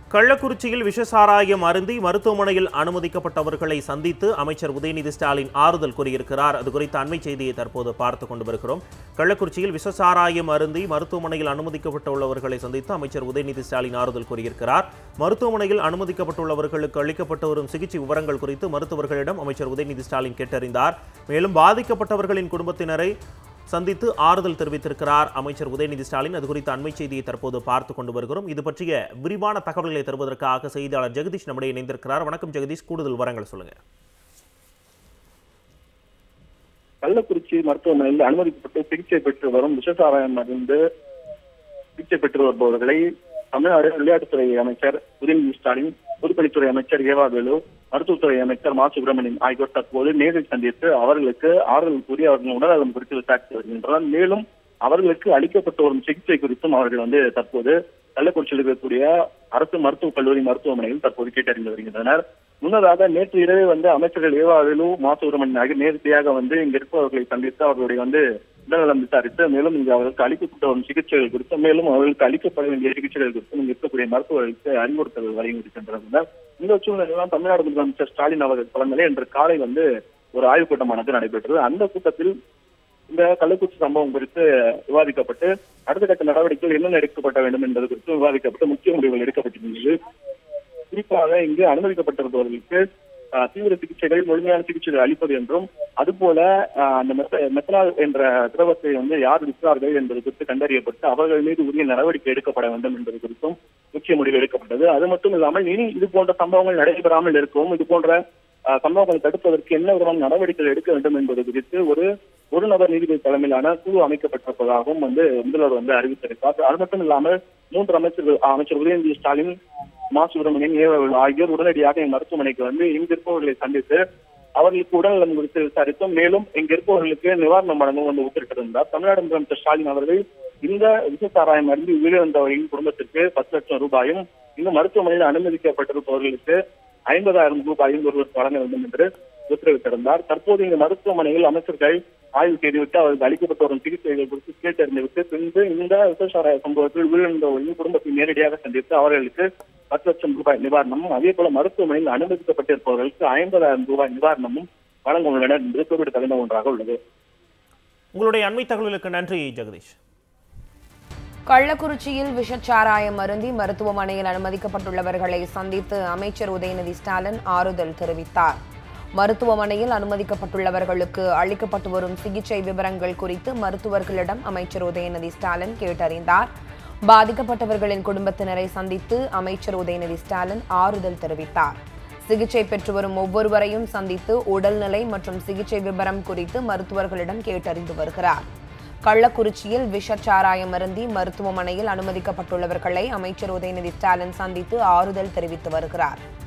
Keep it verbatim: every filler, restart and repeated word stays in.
கள்ளக்குறிச்சியில் விஷசாராயம் அருந்தி மருத்துவமனையில் அனுமதிக்கப்பட்டவர்களை சந்தித்து அமைச்சர் உதயநிதி ஸ்டாலின் ஆறுதல் கூறியிருக்கிறார். அது குறித்த அண்மை செய்தியை தற்போது பார்த்து கொண்டு வருகிறோம். கள்ளக்குறிச்சியில் விஷசாராயம் அருந்தி மருத்துவமனையில் அனுமதிக்கப்பட்டுள்ளவர்களை சந்தித்து அமைச்சர் உதயநிதி ஸ்டாலின் ஆறுதல் கூறியிருக்கிறார். மருத்துவமனையில் அனுமதிக்கப்பட்டுள்ளவர்களுக்கு அளிக்கப்பட்டு வரும் சிகிச்சை விவரங்கள் குறித்து மருத்துவர்களிடம் அமைச்சர் உதயநிதி ஸ்டாலின் கேட்டறிந்தார். மேலும் பாதிக்கப்பட்டவர்களின் குடும்பத்தினரை சந்தித்து ஆறுதல் தெரிவித்திருக்கிறார் அமைச்சர் உதயநிதி ஸ்டாலின். அது குறித்த அண்மை செய்தியை தற்போது பார்த்து கொண்டு வருகிறோம். இது பற்றிய விரிவான தகவல்களை தருவதற்காக செய்தியாளர் ஜெகதீஷ் நம்முடைய இணைந்திருக்கிறார். வணக்கம் ஜெகதீஷ், கூடுதல் விவரங்கள் சொல்லுங்க. கள்ளக்குறிச்சி மருத்துவமனையில் அனுமதிக்கப்பட்டு சிகிச்சை பெற்று வரும் விஷசாராயம் அருந்து சிகிச்சை பெற்று வருபவர்களை தமிழ்நாடு விளையாட்டுத்துறை அமைச்சர் உதயநிதி ஸ்டாலின், பொதுப்பணித்துறை அமைச்சர் ஏவா வேலு, மருத்துவத்துறை அமைச்சர் மா சுப்பிரமணியன் ஆகியோர் தற்போது நேரில் சந்தித்து அவர்களுக்கு ஆறுதல் கூறி அவர்களின் உடல்நலம் குறித்து விசாரித்து வருகின்றனர். மேலும் அவர்களுக்கு அளிக்கப்பட்டு வரும் சிகிச்சை குறித்தும் அவர்கள் வந்து தற்போது கள்ளக்குறிச்சியில் இருக்கக்கூடிய அரசு மருத்துவக் கல்லூரி மருத்துவமனையில் தற்போது கேட்டறிந்து வருகின்றனர். முன்னதாக நேற்று இரவு வந்து அமைச்சர்கள் ஏவா வேலு, மா சுப்பிரமணியன் ஆகிய நேரடியாக வந்து இங்க இருப்பவர்களை சந்தித்து அவர்களுடைய வந்து உடல்நலம் விசாரித்து மேலும் இங்கு அவர்களுக்கு அளிக்கப்பட்ட வரும் சிகிச்சைகள் குறித்தும் மேலும் அவர்களுக்கு அளிக்கப்பட வேண்டிய சிகிச்சைகள் குறித்தும் இங்கு இருக்கக்கூடிய மருத்துவர்களுக்கு அறிவுறுத்தல் வழங்கியிருக்கின்றனர். இந்த சூழ்நிலையில் தமிழ்நாடு முதலமைச்சர் ஸ்டாலின் அவர்கள் தலைமையிலே இன்று காலை வந்து ஒரு ஆய்வுக் கூட்டமானது நடைபெற்றது. அந்த கூட்டத்தில் இந்த கள்ளக்குறிச்சி சம்பவம் குறித்து விவாதிக்கப்பட்டு அடுத்த கட்ட நடவடிக்கைகள் என்னென்ன எடுக்கப்பட வேண்டும் என்பது குறித்து விவாதிக்கப்பட்டு முக்கிய முடிவுகள் எடுக்கப்பட்டிருந்தது. குறிப்பாக இங்கு அனுமதிக்கப்பட்டிருப்பவர்களுக்கு தீவிர சிகிச்சைகள், முழுமையான சிகிச்சைகள் அளிப்பது என்றும் அதுபோல அந்த மெத்தனால் என்ற திரவத்தை வந்து யார் விற்கிறார்கள் என்பது குறித்து கண்டறியப்பட்டு அவர்கள் மீது உரிய நடவடிக்கை எடுக்கப்பட வேண்டும் என்பது குறித்தும் முக்கிய முடிவு எடுக்கப்பட்டது. அது மட்டும் இல்லாமல் இனி இது போன்ற சம்பவங்கள் நடைபெறாமல் இருக்கவும் இது போன்ற சம்பவங்களை தடுப்பதற்கு என்ன விதமான நடவடிக்கைகள் எடுக்க வேண்டும் என்பது குறித்து ஒரு ஒரு நபர் நீதிபதி தலைமையிலான குழு அமைக்கப்பட்டிருப்பதாகவும் வந்து முதல்வர் வந்து அறிவித்திருக்கார். அது மட்டும் இல்லாமல் மூன்று அமைச்சர்கள் அமைச்சர் உதயநிதி ஸ்டாலின், மா சுப்பிரமணியன், ஏவா வேலு ஆகியோர் உடனடியாக மருத்துவமனைக்கு வந்து இங்கு இருப்பவர்களை சந்தித்து அவர்களுக்கு உடல்நலம் குறித்து விசாரித்தும் மேலும் இங்கு இருப்பவர்களுக்கு நிவாரணம் வழங்கவும் வந்து உத்தரவிட்டிருந்தார். தமிழ்நாடு முதலமைச்சர் ஸ்டாலின் அவர்கள் இந்த விஷசாராயம் அருந்தி உயிரிழந்தவர்களின் குடும்பத்திற்கு பத்து லட்சம் ரூபாயும் இந்த மருத்துவமனையில் அனுமதிக்கப்பட்டிருப்பவர்களுக்கு ஐம்பதாயிரம் ரூபாயும் ஒருவர் வழங்க வேண்டும் என்று உத்தரவிட்டிருந்தார். தற்போது இந்த மருத்துவமனையில் அமைச்சர்கள் ஆய்வு செய்துவிட்டு அவர்களுக்கு அளிக்கப்பட்டு வரும் சிகிச்சைகள் குறித்து கேட்டறிந்துவிட்டு பின்பு இந்த விஷசாராய சம்பவத்தில் உயிரிழந்தவர்களின் குடும்பத்தை நேரடியாக சந்தித்து அவர்களுக்கு பத்து லட்சம் ரூபாய் நிவாரணமும் அதே போல மருத்துவமனையில் அனுமதிக்கப்பட்டிருப்பவர்களுக்கு ஐம்பதாயிரம் ரூபாய் நிவாரணமும் வழங்க உள்ளனர் என்று குறிப்பிடத்தகுந்த ஒன்றாக உள்ளது. உங்களுடைய அண்மை தகவலுக்கு நன்றி ஜெகதீஷ். கள்ளக்குறிச்சியில் விஷச்சாராயம் அருந்தி மருத்துவமனையில் அனுமதிக்கப்பட்டுள்ளவர்களை சந்தித்து அமைச்சர் உதயநிதி ஸ்டாலின் ஆறுதல் தெரிவித்தார். மருத்துவமனையில் அனுமதிக்கப்பட்டுள்ளவர்களுக்கு அளிக்கப்பட்டு வரும் சிகிச்சை விவரங்கள் குறித்து மருத்துவர்களிடம் அமைச்சர் உதயநிதி ஸ்டாலின் கேட்டறிந்தார். பாதிக்கப்பட்டவர்களின் குடும்பத்தினரை சந்தித்து அமைச்சர் உதயநிதி ஸ்டாலின் ஆறுதல் தெரிவித்தார். சிகிச்சை பெற்று வரும் ஒவ்வொருவரையும் சந்தித்து உடல்நிலை மற்றும் சிகிச்சை விவரம் குறித்து மருத்துவர்களிடம் கேட்டறிந்து வருகிறார். கள்ளக்குறிச்சியில் விஷச்சாராயம் அருந்தி மருத்துவமனையில் அனுமதிக்கப்பட்டுள்ளவர்களை அமைச்சர் உதயநிதி ஸ்டாலின் சந்தித்து ஆறுதல் தெரிவித்து வருகிறார்.